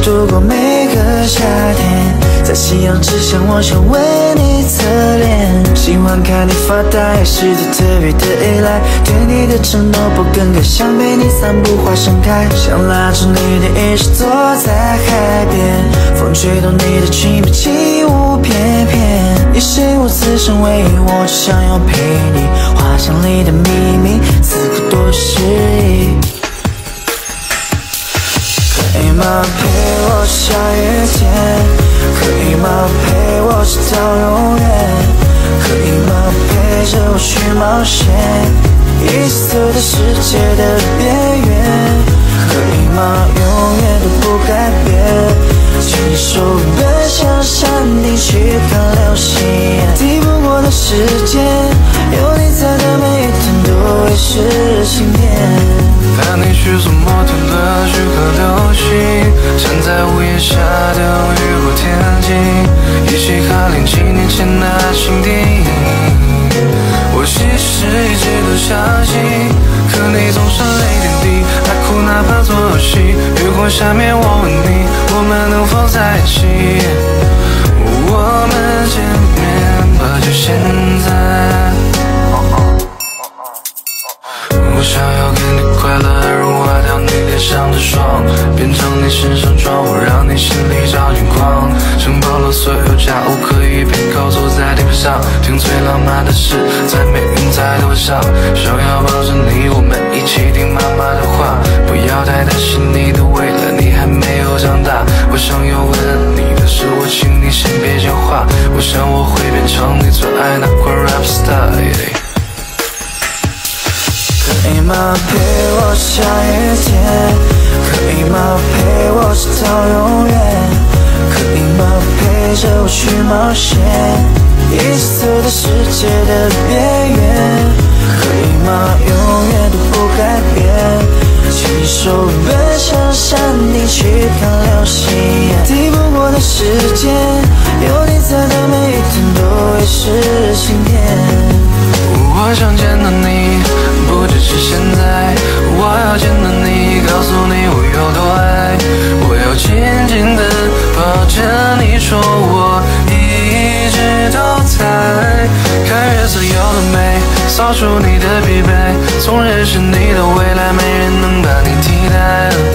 度过每个夏天。在夕阳之下，我想为你侧脸。喜欢看你发呆，是对特别的依赖。对你的承诺不更改，想陪你散步花盛开。想拉着你的衣袖坐在海边，风吹动你的裙摆起舞翩翩。你是我此生唯一，我只想要陪你。画像里的秘密，此刻多诗意。可以吗？陪我下雨天。可以吗？陪我直到永远。可以吗？陪着我去冒险，一起走到世界的边缘。可以吗？永远都不改变。牵你手奔向山顶去看流星，抵不过的时间，有你在的每一天都会是晴天。 带你去做摩天轮，去看流星，站在午夜下的雨过天晴，一起看07年前的新电影。我其实一直都相信，可你总是泪点低，爱哭哪怕做戏。月光下面我问你，我们能否在一起？我们见面吧，就现在。我想要给你快乐，融化掉你脸上的霜，变成你身上妆，我让你心里着眼眶，承包了所有家务，可以边靠坐在地板上，听最浪漫的事，在没云彩的晚上，想要抱着你，我们一起听妈妈的话，不要太担心你的未来，你还没有长大。我想要问你的是，我请你先别讲话，我想我会变成你最爱那块 rap star。 可以吗？陪我下雨天。可以吗？陪我直到永远。可以吗？陪着我去冒险，一起走到世界的边缘。可以吗？永远都不改变。牵你手奔向山顶去看流星，抵不过的时间，有你在的每一天都会是晴天。 我想见到你，不只是现在，我要见到你，告诉你我有多爱。我要紧紧地抱着你，说我一直都在。看月色有多美，扫除你的疲惫，从认识你到未来，没人能把你替代。